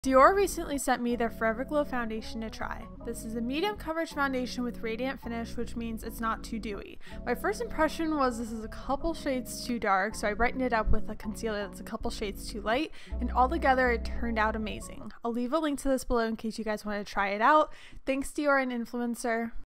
Dior recently sent me their Forever Glow foundation to try. This is a medium coverage foundation with radiant finish, which means it's not too dewy. My first impression was this is a couple shades too dark, so I brightened it up with a concealer that's a couple shades too light, and altogether it turned out amazing. I'll leave a link to this below in case you guys want to try it out. Thanks Dior and Influencer.